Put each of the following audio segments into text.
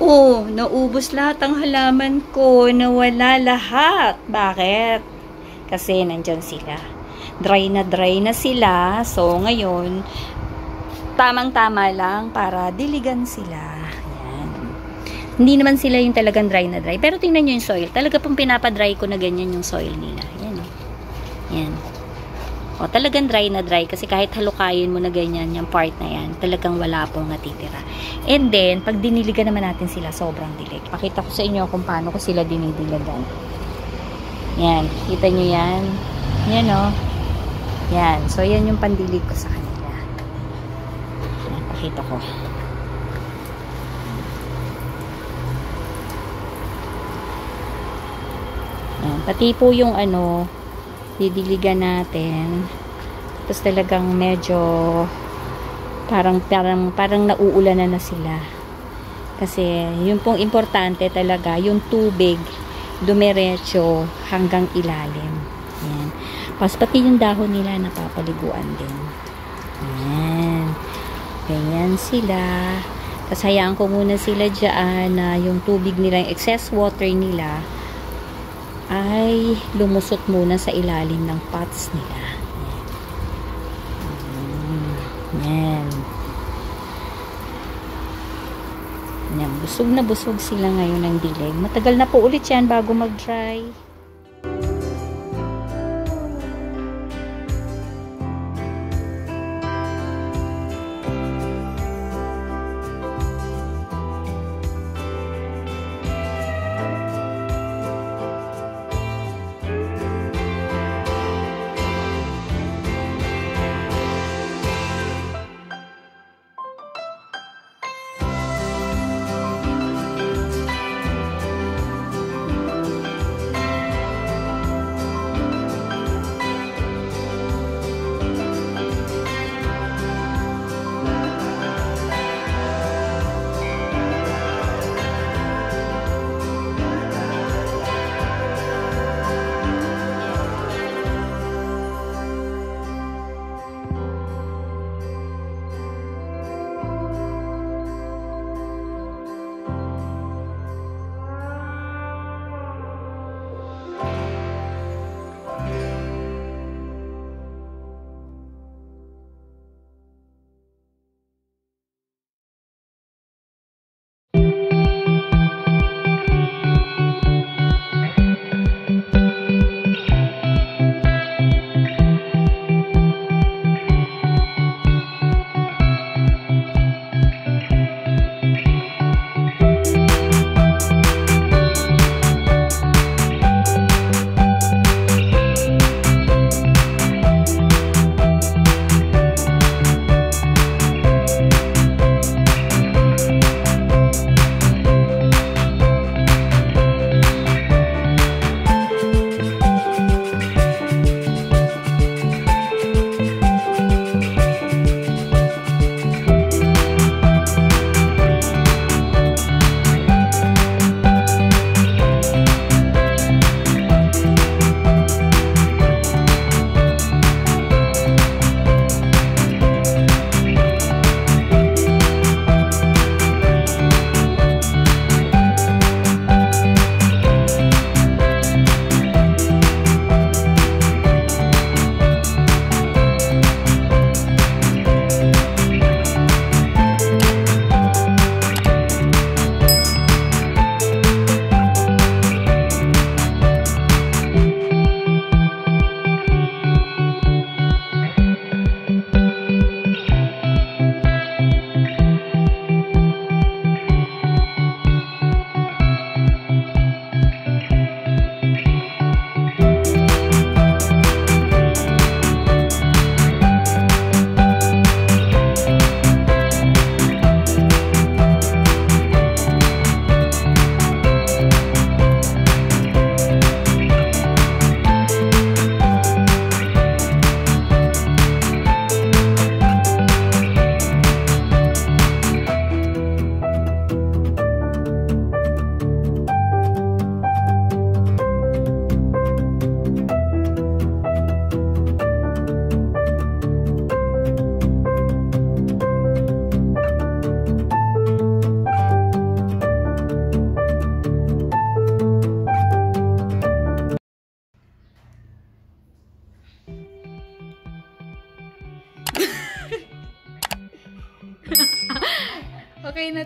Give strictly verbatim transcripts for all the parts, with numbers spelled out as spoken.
Oh, naubos lahat ang halaman ko. Nawala lahat. Bakit? Kasi nandyan sila. Dry na dry na sila. So, ngayon, tamang-tama lang para diligan sila. Yan. Hindi naman sila yung talagang dry na dry. Pero tingnan nyo yung soil. Talaga pong pinapadry ko na ganyan yung soil nila. Yan o. Yan. O, talagang dry na dry. Kasi kahit halukayin mo na ganyan, yung part na yan, talagang wala pong natitira. And then, pag diniligan naman natin sila, sobrang dilig. Pakita ko sa inyo kung paano ko sila dinidiligan. Yan. Kita nyo yan? Yan o. Yan. So, yan yung pandilig ko sa kanila. Yan. Pakita ko. Yan. Pati po yung ano, didiligan natin. Tapos talagang medyo parang parang parang nauulan na na sila. Kasi yun pong importante talaga, yung tubig dumiretso hanggang ilalim. Yan. Tapos pati yung dahon nila napapaliguan din. Yan. Ganyan sila. Tapos hayaan ko muna sila dyan na yung tubig nila, yung excess water nila ay lumusot muna sa ilalim ng pots nila. Yan. Yan. Busog na busog sila ngayon ng dilig. Matagal na po ulit yan bago mag-dry.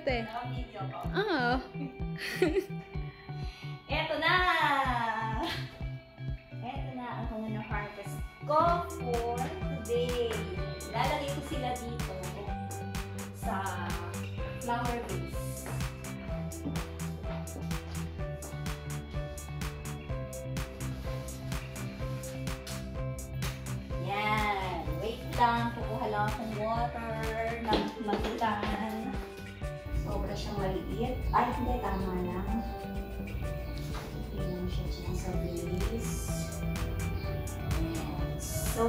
te. Naka-video ko. Oo. Eto na! Eto na ang mga na-harvest ko for today. Lalagay ko sila dito sa flower vase. Yan. Wait lang. Kukuha lang akong water ng magulan. Sobra siyang maliit. Ay, hindi. Tama lang. Tingnan siya siya sa base. Ayan. So,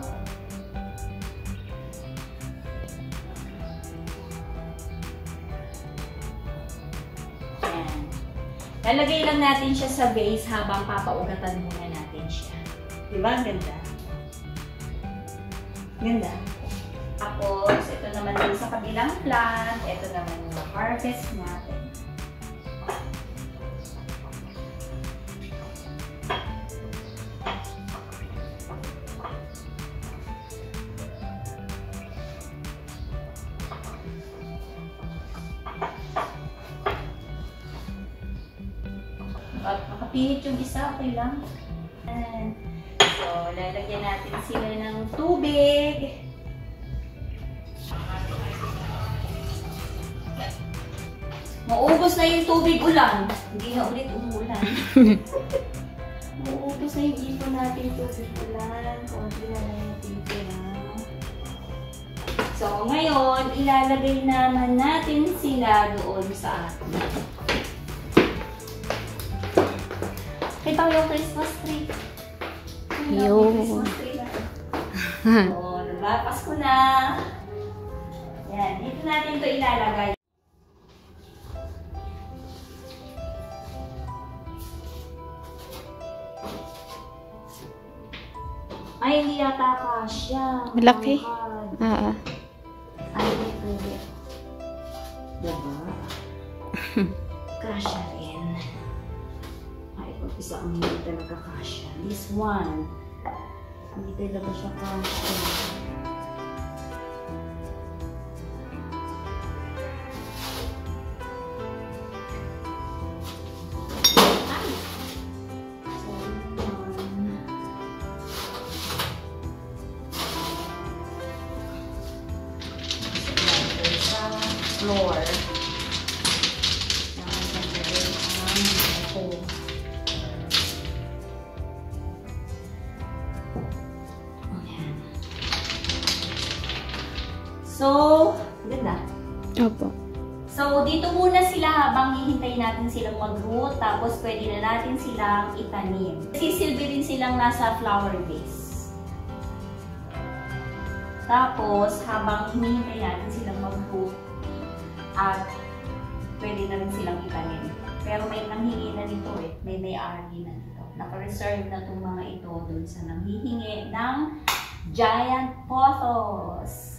ayan. Lalagay lang natin siya sa base habang papaugatan muna natin siya. Diba? Ang ganda. Ganda. Tapos, ito naman din sa kabilang plant. Ito naman yung harvest natin. Makapihit yung isa, okay lang. Ayan. So, lalagyan natin sila ng tubig. Maubos na yung tubig ulan. Hindi na ulit umulan. Maubos na yung ipon natin tubig ulan. Kunti na lang yung tubig. So, ngayon, ilalagay naman natin sila doon sa atin. Kita mo yung Christmas tree. Yung Christmas tree na. So, nalapas ko na. Yan, dito natin ito ilalagay. Ay, hindi yata kasya. Malaki? Oo. Ay, hindi pwede. Diba? Kasya rin. Ay, pag isa ang hindi talaga kasya. This one, hindi talaga siya kasya. Floor. So, ganda. Opo. So, dito muna sila habang hihintayin natin silang mag-root. Tapos, pwede na natin silang itanim. Sisilbi rin silang nasa flower vase. Tapos, habang hinihintay natin silang mag-root, at pwede na rin silang itanim. Pero may nanghingi na nito eh. May may-ari na nito. Naka-reserve na itong mga ito dun sa nanghihingi ng giant pothos.